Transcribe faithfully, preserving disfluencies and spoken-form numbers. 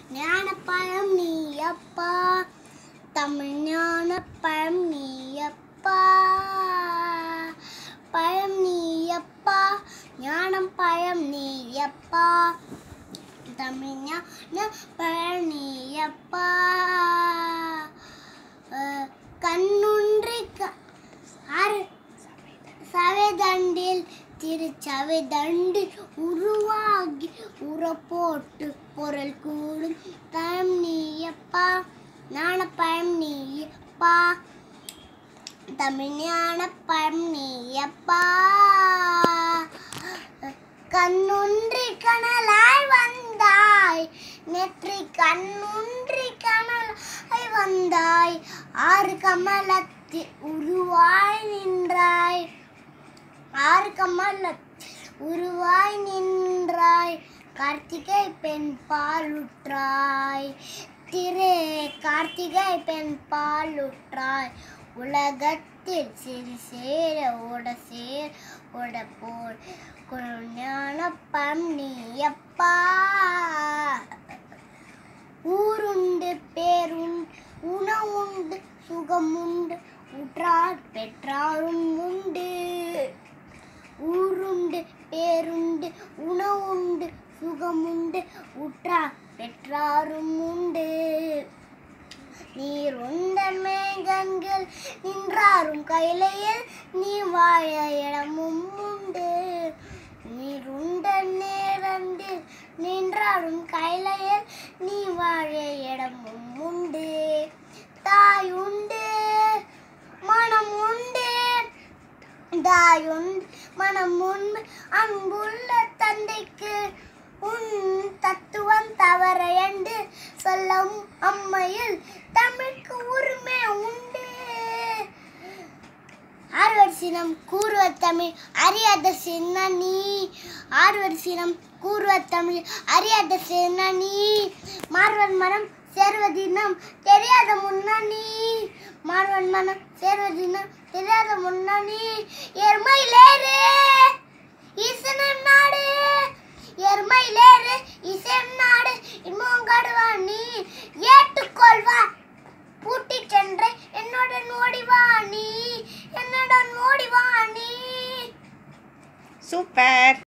ஞானப்பழம் நீயப்பா, தமிழ் ஞானப்பழம் நீயப்பா, பழம் நீயப்பா, ஞானம் பழம் நீயப்பா, தமிழ் ஞானப்பழம் நீயப்பா. கண்ணுன்றி சவைதண்டில் திருச்சவைதண்டு உருவாகி உரப்போட்டு பொருள் கூடும் பழம் நீயப்பா, ஞானப்பழம் நீயப்பா, தமிழ் ஞானப்பழம் நீயப்பா. கண்ணுன்றி கனலாய் வந்தாய், நெற்றி கண்ணுன்றி கனலாய் வந்தாய், ஆறு கமலத்தில் உருவாய் நின்றாய், ஆறு கமலத்தில் உருவாய் நின்றாய், கார்த்திகை பெண் பாலுற்றாய், திரு கார்த்திகை பெண் பாலுற்றாய், உலகத்தில் சிறு சேர ஓட சேர் ஓட போல் ஞானப்பழம் நீயப்பா. ஊருண்டு பேருண்டு உணவுண்டு சுகமுண்டு உற்றார் பெற்றாரும் உண்டு, ஊருண்டு பேருண்டு உணவுண்டு சுகமுண்டு உற்றார் பெற்றாரும் உண்டு, நீர் உண்ட மேகங்கள் நின்றாரும் கையிலையில் நீ வாழ இடமும் உண்டு, நீர் உண்ட நேரத்தில் நின்றாரும் கையிலையில் நீ வாழ இடமும் உண்டு, தாய் உண்டு மனம் உண்டு, தாய் உண்டு மனம் உண்டு, அன்புள்ள தந்தைக்கு உன் தத்துவம் தவற என்று சொல்லும் அம்மையில் தமிழுக்கு உரிமை உண்டு. ஆறுவர் சினம் கூறுவ தமிழ் அறியாத சின்ன நீ, ஆறுவர் சினம் கூறுவ தமிழ் அறியாத சின்ன நீ, மார்வன் மனம் சேர்வதினம் தெரியாத முன்னணி, மார்வன் மனம் சேர்வதினம் தெரியாத முன்னணி, எருமையிலேறு ஈசனம் நாடு, எருமையிலேறு இசையம் நாடு இன்மோங்காடுவா நீ, ஏற்றுக்கொள்வா பூட்டி சென்ற என்னுடன் ஓடிவா நீ, என்னுடன் ஓடிவா நீ. சூப்பர்.